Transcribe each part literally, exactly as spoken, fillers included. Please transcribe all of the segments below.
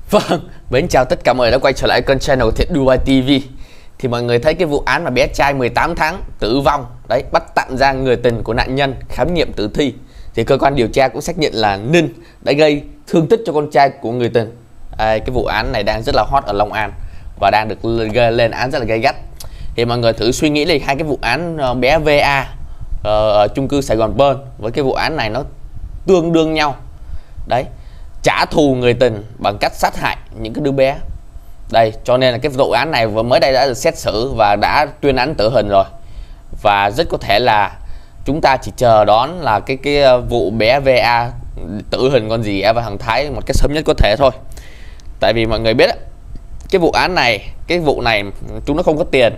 Vâng, mến chào tất cả mọi người đã quay trở lại kênh channel Thiện Dubai ti vi. Thì mọi người thấy cái vụ án mà bé trai mười tám tháng tử vong đấy, bắt tạm giam người tình của nạn nhân khám nghiệm tử thi, thì cơ quan điều tra cũng xác nhận là Ninh đã gây thương tích cho con trai của người tình. À, cái vụ án này đang rất là hot ở Long An và đang được lên án rất là gay gắt. Thì mọi người thử suy nghĩ lại hai cái vụ án bé vê a ở chung cư Sài Gòn Pearl với cái vụ án này nó tương đương nhau đấy, trả thù người tình bằng cách sát hại những cái đứa bé đây. Cho nên là cái vụ án này vừa mới đây đã được xét xử và đã tuyên án tử hình rồi, và rất có thể là chúng ta chỉ chờ đón là cái cái vụ bé vê a tử hình con gì và thằng Thái một cách sớm nhất có thể thôi. Tại vì mọi người biết cái vụ án này, cái vụ này chúng nó không có tiền,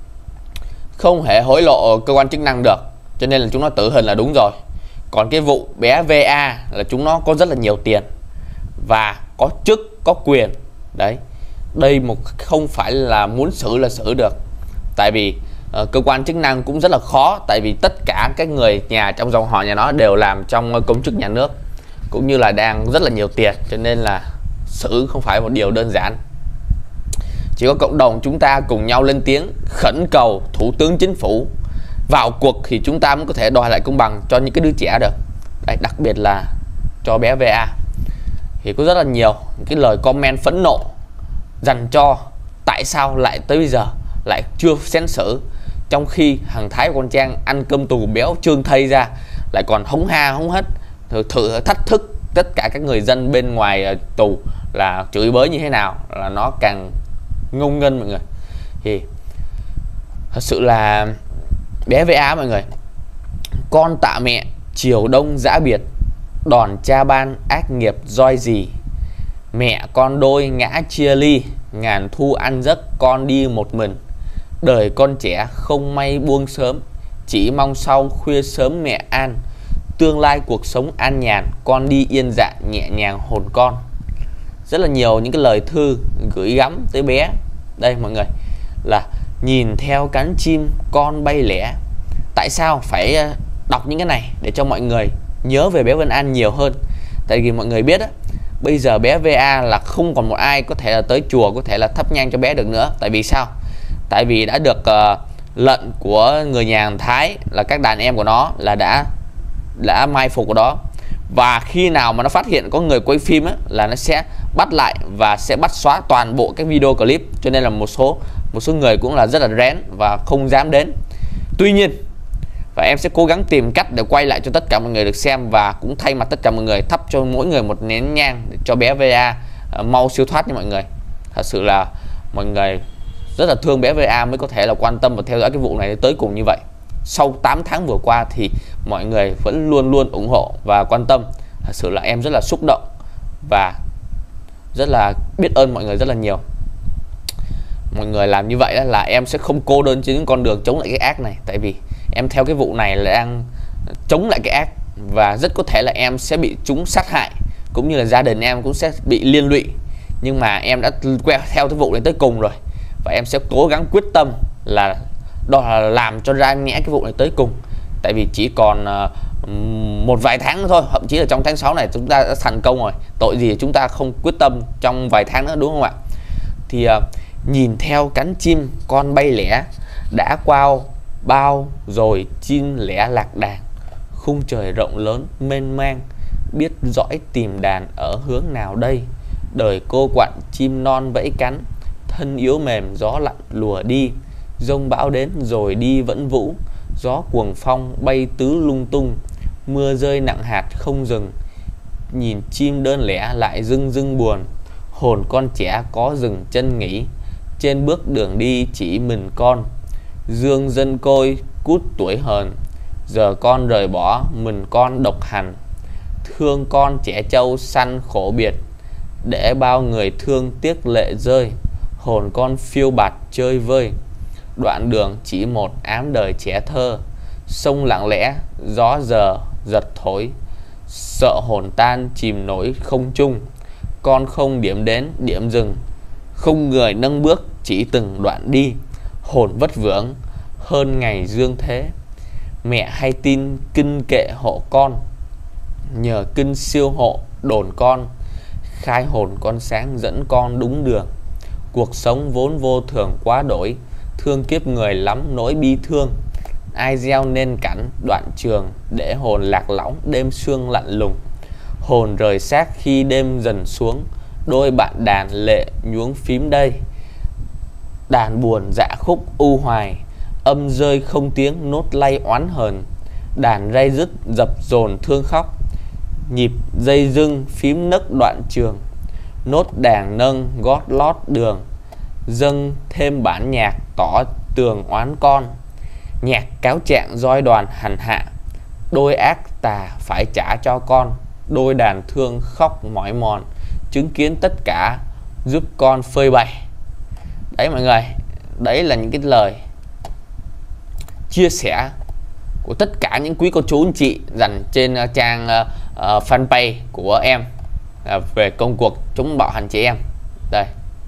không thể hối lộ cơ quan chức năng được, cho nên là chúng nó tử hình là đúng rồi. Còn cái vụ bé vê a là chúng nó có rất là nhiều tiền và có chức có quyền đấy. Đây một không phải là muốn xử là xử được, tại vì uh, cơ quan chức năng cũng rất là khó, tại vì tất cả các người nhà trong dòng họ nhà nó đều làm trong công chức nhà nước, cũng như là đang rất là nhiều tiền, cho nên là xử không phải một điều đơn giản. Chỉ có cộng đồng chúng ta cùng nhau lên tiếng khẩn cầu Thủ tướng Chính phủ vào cuộc thì chúng ta mới có thể đòi lại công bằng cho những cái đứa trẻ được đấy, đặc biệt là cho bé vê a. Thì có rất là nhiều cái lời comment phẫn nộ dành cho tại sao lại tới bây giờ lại chưa xét xử, trong khi thằng Thái và con Trang ăn cơm tù béo trương thây ra lại còn hống ha hống hất, thử, thử thách thức tất cả các người dân bên ngoài tù là chửi bới như thế nào là nó càng ngông nghênh mọi người. Thì thật sự là bé vê a mọi người, con tạ mẹ chiều đông dã biệt, đòn cha ban ác nghiệp roi gì, mẹ con đôi ngã chia ly, ngàn thu ăn giấc con đi một mình, đời con trẻ không may buông sớm, chỉ mong sau khuya sớm mẹ an, tương lai cuộc sống an nhàn, con đi yên dạ nhẹ nhàng hồn con. Rất là nhiều những cái lời thư gửi gắm tới bé đây mọi người, là nhìn theo cánh chim con bay lẻ. Tại sao phải đọc những cái này để cho mọi người nhớ về bé Vân An nhiều hơn? Tại vì mọi người biết á, bây giờ bé vê a là không còn một ai có thể là tới chùa có thể là thắp nhang cho bé được nữa. Tại vì sao? Tại vì đã được uh, lệnh của người nhà hàng Thái là các đàn em của nó là đã đã mai phục ở đó, và khi nào mà nó phát hiện có người quay phim á, là nó sẽ bắt lại và sẽ bắt xóa toàn bộ các video clip. Cho nên là một số một số người cũng là rất là rén và không dám đến. Tuy nhiên, và em sẽ cố gắng tìm cách để quay lại cho tất cả mọi người được xem, và cũng thay mặt tất cả mọi người thắp cho mỗi người một nén nhang để cho bé vê a uh, mau siêu thoát nha mọi người. Thật sự là mọi người rất là thương bé vê a mới có thể là quan tâm và theo dõi cái vụ này tới cùng như vậy. Sau tám tháng vừa qua thì mọi người vẫn luôn luôn ủng hộ và quan tâm. Thật sự là em rất là xúc động và rất là biết ơn mọi người rất là nhiều. Mọi người làm như vậy là em sẽ không cô đơn trên những con đường chống lại cái ác này. Tại vì em theo cái vụ này là đang chống lại cái ác, và rất có thể là em sẽ bị chúng sát hại, cũng như là gia đình em cũng sẽ bị liên lụy. Nhưng mà em đã quẹo theo cái vụ này tới cùng rồi, và em sẽ cố gắng quyết tâm là đó là làm cho ra nhẽ cái vụ này tới cùng. Tại vì chỉ còn uh, một vài tháng nữa thôi, thậm chí là trong tháng sáu này chúng ta đã thành công rồi. Tội gì chúng ta không quyết tâm trong vài tháng nữa, đúng không ạ? Thì uh, nhìn theo cánh chim con bay lẻ, đã qua bao rồi chim lẻ lạc đàn, khung trời rộng lớn mênh mang, biết dõi tìm đàn ở hướng nào đây, đời cô quặn chim non vẫy cánh, thân yếu mềm gió lặng lùa đi, giông bão đến rồi đi vẫn vũ, gió cuồng phong bay tứ lung tung, mưa rơi nặng hạt không dừng, nhìn chim đơn lẻ lại dưng dưng buồn, hồn con trẻ có dừng chân nghỉ, trên bước đường đi chỉ mình con, dương dân côi cút tuổi hờn, giờ con rời bỏ mình con độc hành, thương con trẻ trâu săn khổ biệt, để bao người thương tiếc lệ rơi, hồn con phiêu bạt chơi vơi, đoạn đường chỉ một ám đời trẻ thơ, sông lặng lẽ gió giờ giật thổi, sợ hồn tan chìm nổi không chung, con không điểm đến điểm dừng, không người nâng bước chỉ từng đoạn đi, hồn vất vưởng hơn ngày dương thế, mẹ hay tin kinh kệ hộ con, nhờ kinh siêu hộ đồn con, khai hồn con sáng dẫn con đúng đường. Cuộc sống vốn vô thường quá đổi, thương kiếp người lắm nỗi bi thương. Ai gieo nên cảnh đoạn trường, để hồn lạc lõng đêm sương lạnh lùng. Hồn rời xác khi đêm dần xuống, đôi bạn đàn lệ nhuốm phím đây. Đàn buồn dạ khúc u hoài, âm rơi không tiếng nốt lay oán hờn. Đàn ray dứt dập dồn thương khóc, nhịp dây dưng phím nấc đoạn trường. Nốt đàn nâng gót lót đường, dâng thêm bản nhạc tỏ tường oán con. Nhạc cáo trạng roi đoàn hành hạ, đôi ác tà phải trả cho con. Đôi đàn thương khóc mỏi mòn, chứng kiến tất cả giúp con phơi bày. Đấy mọi người, đấy là những cái lời chia sẻ của tất cả những quý cô chú anh chị dành trên uh, trang uh, uh, fanpage của em uh, về công cuộc chống bạo hành trẻ em. Đây,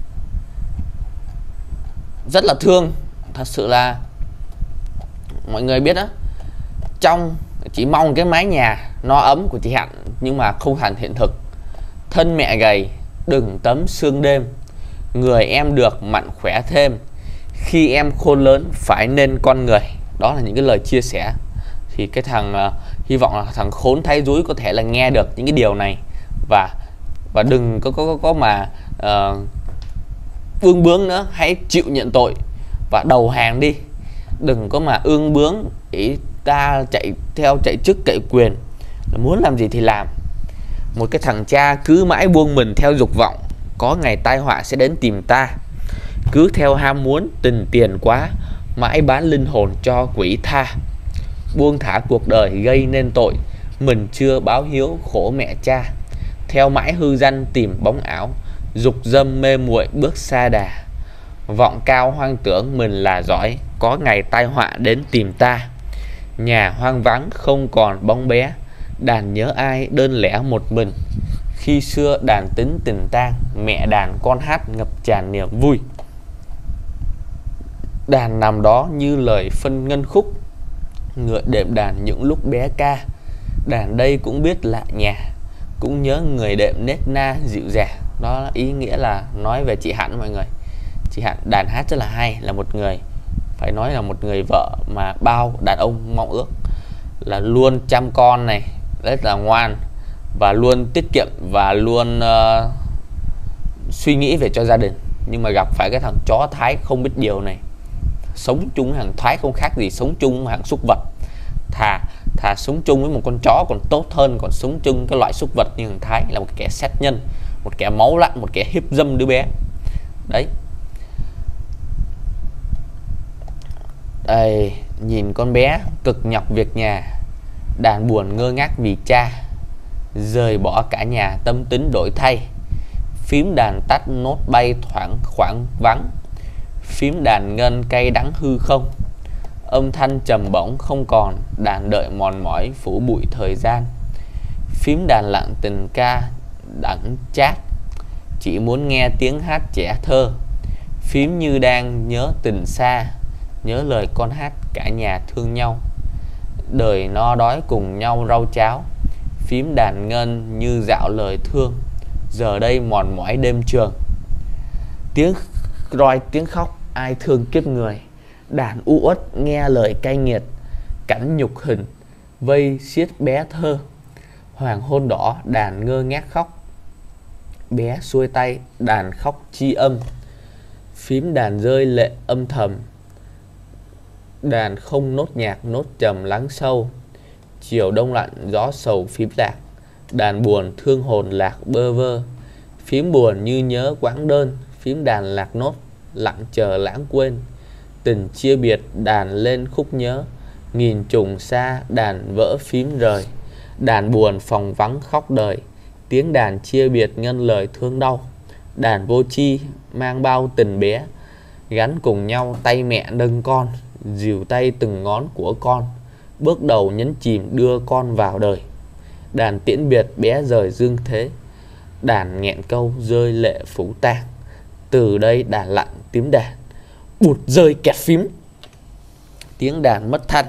rất là thương, thật sự là mọi người biết đó, trong chỉ mong cái mái nhà no ấm của chị Hạnh nhưng mà không thành hiện thực. Thân mẹ gầy đừng tấm sương đêm, người em được mạnh khỏe thêm, khi em khôn lớn phải nên con người. Đó là những cái lời chia sẻ. Thì cái thằng uh, hy vọng là thằng khốn thái dúi có thể là nghe được những cái điều này và và đừng có có có mà uh, ương bướng nữa, hãy chịu nhận tội và đầu hàng đi. Đừng có mà ương bướng ý ta chạy theo chạy chức cậy quyền, muốn làm gì thì làm. Một cái thằng cha cứ mãi buông mình theo dục vọng, có ngày tai họa sẽ đến tìm ta. Cứ theo ham muốn tình tiền quá, mãi bán linh hồn cho quỷ tha. Buông thả cuộc đời gây nên tội, mình chưa báo hiếu khổ mẹ cha. Theo mãi hư danh tìm bóng ảo, dục dâm mê muội bước xa đà. Vọng cao hoang tưởng mình là giỏi, có ngày tai họa đến tìm ta. Nhà hoang vắng không còn bóng bé, đàn nhớ ai đơn lẻ một mình. Khi xưa đàn tính tình tang, mẹ đàn con hát ngập tràn niềm vui. Đàn nằm đó như lời phân ngân khúc, ngựa đệm đàn những lúc bé ca. Đàn đây cũng biết lạ nhà, cũng nhớ người đệm nết na dịu dàng. Đó là ý nghĩa là nói về chị Hạnh mọi người. Chị Hạnh đàn hát rất là hay, là một người, phải nói là một người vợ mà bao đàn ông mong ước, là luôn chăm con này, rất là ngoan và luôn tiết kiệm và luôn uh, suy nghĩ về cho gia đình. Nhưng mà gặp phải cái thằng chó Thái không biết điều này, sống chung với thằng Thái không khác gì sống chung với thằng súc vật. Thà thà sống chung với một con chó còn tốt hơn, còn sống chung cái loại súc vật như thằng Thái là một kẻ sát nhân, một kẻ máu lạnh, một kẻ hiếp dâm đứa bé. Đấy. Đây, nhìn con bé cực nhọc việc nhà, đàn buồn ngơ ngác vì cha, rời bỏ cả nhà tâm tính đổi thay. Phím đàn tắt nốt bay thoảng khoảng vắng, phím đàn ngân cay đắng hư không. Âm thanh trầm bổng không còn, đàn đợi mòn mỏi phủ bụi thời gian. Phím đàn lặng tình ca đắng chát, chỉ muốn nghe tiếng hát trẻ thơ. Phím như đang nhớ tình xa, nhớ lời con hát cả nhà thương nhau. Đời no đói cùng nhau rau cháo, phím đàn ngân như dạo lời thương. Giờ đây mòn mỏi đêm trường, tiếng roi tiếng khóc ai thương kiếp người. Đàn u uất nghe lời cay nghiệt, cảnh nhục hình vây xiết bé thơ. Hoàng hôn đỏ đàn ngơ ngác khóc, bé xuôi tay đàn khóc chi âm. Phím đàn rơi lệ âm thầm, đàn không nốt nhạc nốt trầm lắng sâu. Chiều đông lạnh gió sầu phím lạc, đàn buồn thương hồn lạc bơ vơ. Phím buồn như nhớ quãng đơn, phím đàn lạc nốt lặng chờ lãng quên. Tình chia biệt đàn lên khúc nhớ, nghìn trùng xa đàn vỡ phím rời. Đàn buồn phòng vắng khóc đời, tiếng đàn chia biệt ngân lời thương đau. Đàn vô chi mang bao tình bé, gắn cùng nhau tay mẹ nâng con, dìu tay từng ngón của con, bước đầu nhấn chìm đưa con vào đời. Đàn tiễn biệt bé rời dương thế, đàn nghẹn câu rơi lệ phủ tang. Từ đây đàn lặng tiếng đàn, bụt rơi kẹt phím, tiếng đàn mất thanh.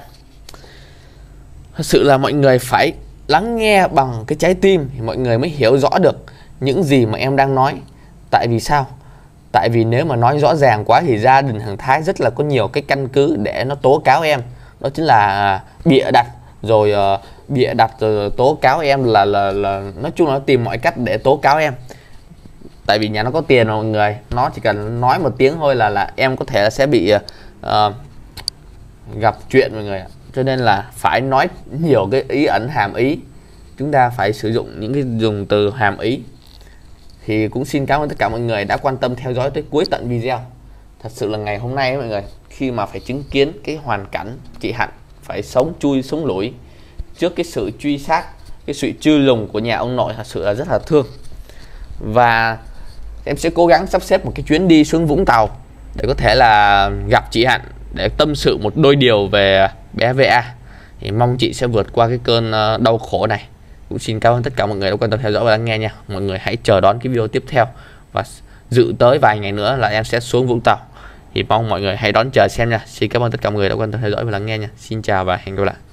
Thật sự là mọi người phải lắng nghe bằng cái trái tim thì mọi người mới hiểu rõ được những gì mà em đang nói. Tại vì sao? Tại vì nếu mà nói rõ ràng quá thì gia đình thằng Thái rất là có nhiều cái căn cứ để nó tố cáo em. Đó chính là bịa đặt rồi uh, bịa đặt rồi tố cáo em là, là là nói chung là nó tìm mọi cách để tố cáo em. Tại vì nhà nó có tiền mà mọi người, nó chỉ cần nói một tiếng thôi là là em có thể là sẽ bị uh, gặp chuyện mọi người ạ. Cho nên là phải nói nhiều cái ý ẩn hàm ý, chúng ta phải sử dụng những cái dùng từ hàm ý. Thì cũng xin cảm ơn tất cả mọi người đã quan tâm theo dõi tới cuối tận video. Thật sự là ngày hôm nay mọi người, khi mà phải chứng kiến cái hoàn cảnh chị Hạnh phải sống chui sống lủi trước cái sự truy sát, cái sự truy lùng của nhà ông nội, thật sự là rất là thương. Và em sẽ cố gắng sắp xếp một cái chuyến đi xuống Vũng Tàu để có thể là gặp chị Hạnh để tâm sự một đôi điều về bé vê a. Thì mong chị sẽ vượt qua cái cơn đau khổ này. Cũng xin cảm ơn tất cả mọi người đã quan tâm theo dõi và lắng nghe nha. Mọi người hãy chờ đón cái video tiếp theo, và dự tới vài ngày nữa là em sẽ xuống Vũng Tàu. Thì mong mọi người hãy đón chờ xem nha. Xin cảm ơn tất cả mọi người đã quan tâm theo dõi và lắng nghe nha. Xin chào và hẹn gặp lại.